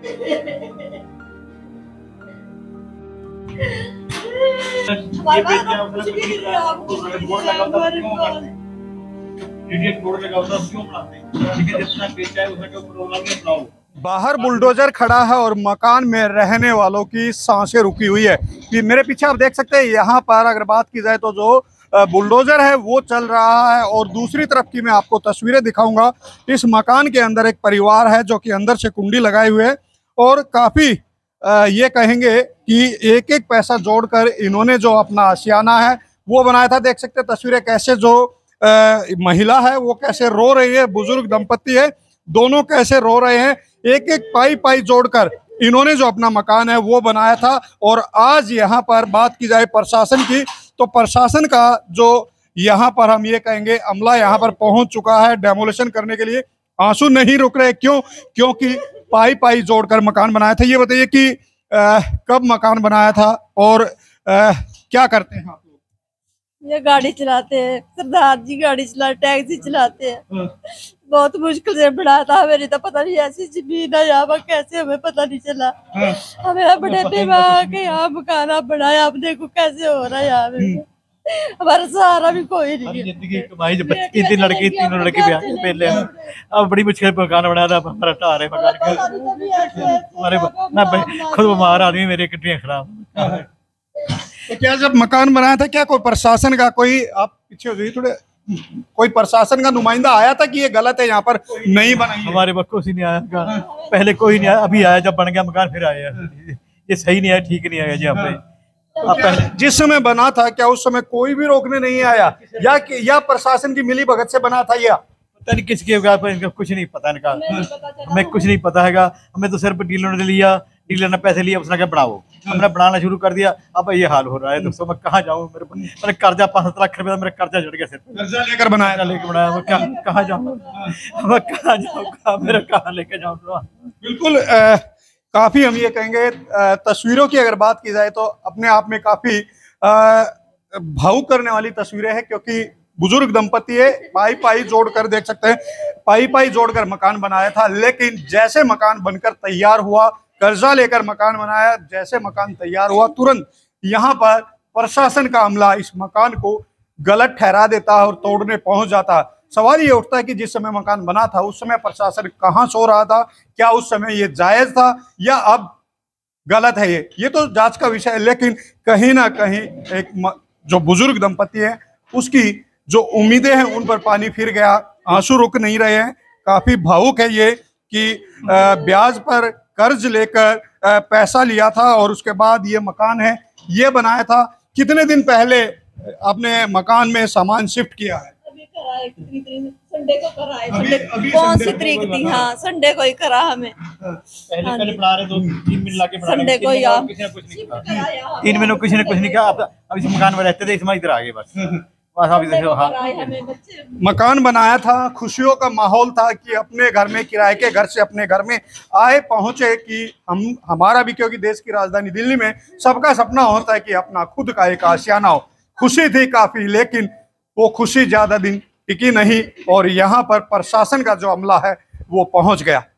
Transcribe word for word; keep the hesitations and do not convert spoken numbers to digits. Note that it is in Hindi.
बाहर बुलडोजर खड़ा है और मकान में रहने वालों की सांसें रुकी हुई है। कि मेरे पीछे आप देख सकते हैं, यहाँ पर अगर बात की जाए तो जो बुलडोजर है वो चल रहा है और दूसरी तरफ की मैं आपको तस्वीरें दिखाऊंगा। इस मकान के अंदर एक परिवार है जो कि अंदर से कुंडी लगाए हुए है और काफी ये कहेंगे कि एक एक पैसा जोड़कर इन्होंने जो अपना आशियाना है वो बनाया था। देख सकते हैं तस्वीरें कैसे जो आ, महिला है वो कैसे रो रही है, बुजुर्ग दंपति है, दोनों कैसे रो रहे हैं। एक एक पाई पाई जोड़कर इन्होंने जो अपना मकान है वो बनाया था। और आज यहाँ पर बात की जाए प्रशासन की, तो प्रशासन का जो यहाँ पर हम ये कहेंगे अमला यहाँ पर पहुंच चुका है डेमोलिशन करने के लिए। आंसू नहीं रुक रहे, क्यों? क्योंकि पाई पाई जोड़कर मकान बनाया था। ये बताइए कि आ, कब मकान बनाया था और आ, क्या करते हैं आप लोग? ये गाड़ी चलाते हैं, सरदार जी गाड़ी चला, टैक्सी चलाते हैं। बहुत मुश्किल से बनाया था, हमें तो पता नहीं ऐसी जमीन है यहाँ पर, कैसे हमें पता नहीं चला। हमें बड़े बेवा के यहाँ मकान बनाया, अब देखो कैसे हो रहा है यहाँ पे। हमारा सहारा भी कोई नहीं है। तीन तीन लड़के तीनों लड़के ब्याह के पहले अब बड़ी मुश्किल मकान बनाया था हमारा। टार है मकान हमारे खुद बीमार आदमी, मेरे किडनी खराब। तो क्या जब मकान बनाया था क्या कोई प्रशासन का कोई, आप पीछे हो जाइए थोड़े, कोई प्रशासन का नुमाइंदा आया था कि ये गलत है यहाँ पर नहीं बनाई? हमारे बच्चों से नहीं आया, पहले कोई नहीं आया, अभी आया जब बन गया मकान फिर आया। ये सही नहीं है, ठीक नहीं आया जी। यहाँ पे पहले जिस समय बना था क्या उस समय कोई भी रोकने नहीं आया या या प्रशासन की मिली भगत से बना था? या पता नहीं किसके इनका कुछ नहीं पता, इनका हमें कुछ नहीं पता है। हमें तो सिर्फ डीलर ने लिया, डीलर ने पैसे लिए, उसने क्या बनाओ, हमने बनाना शुरू कर दिया। अब ये हाल हो रहा है। दोस्तों मैं कहाँ जाऊँ? मेरे मैंने कर्जा पाँच सात लाख रुपए, मेरा कर्जा चढ़ गया, सिर कर्जा लेकर बनाया लेकर बनाया। मैं क्या कहाँ जाऊँ? मैं कहाँ जाऊँ? मेरा कहाँ लेके जाऊँ? बिल्कुल आ, काफी हम ये कहेंगे तस्वीरों की अगर बात की जाए तो अपने आप में काफी भावुक करने वाली तस्वीरें हैं, क्योंकि बुजुर्ग दंपति है, पाई पाई जोड़कर देख सकते हैं, पाई पाई जोड़कर मकान बनाया था। लेकिन जैसे मकान बनकर तैयार हुआ, कर्जा लेकर मकान बनाया, जैसे मकान तैयार हुआ तुरंत यहाँ पर प्रशासन का अमला इस मकान को गलत ठहरा देता है और तोड़ने पहुंच जाता है। सवाल ये उठता है कि जिस समय मकान बना था उस समय प्रशासन कहाँ सो रहा था? क्या उस समय ये जायज था या अब गलत है? ये ये तो जांच का विषय है। लेकिन कहीं ना कहीं एक जो बुजुर्ग दंपति है उसकी जो उम्मीदें हैं उन पर पानी फिर गया, आंसू रुक नहीं रहे हैं। काफी भावुक है ये कि ब्याज पर कर्ज लेकर पैसा लिया था और उसके बाद ये मकान है ये बनाया था। कितने दिन पहले आपने मकान में सामान शिफ्ट किया है? संडे को करा है। संडे कौन सी तरीक थी? हाँ संडे को ही करा हमें। पहले पहले बना रहे तो तीन मिनट लाके बना संडे को ही आप किसी ने कुछ नहीं कहा, तीन महीनों किसी ने कुछ नहीं कहा। अब इस मकान में रहते थे, इसमें इधर आ गए बस। मकान बनाया था, खुशियों का माहौल था कि अपने घर में, किराए के घर से अपने घर में आए पहुंचे कि हम हमारा भी, क्योंकि देश की राजधानी दिल्ली में सबका सपना होता है कि अपना खुद का एक आशियाना हो। खुशी थी काफी, लेकिन वो खुशी ज्यादा दिन टिकी नहीं और यहाँ पर प्रशासन का जो अमला है वो पहुंच गया।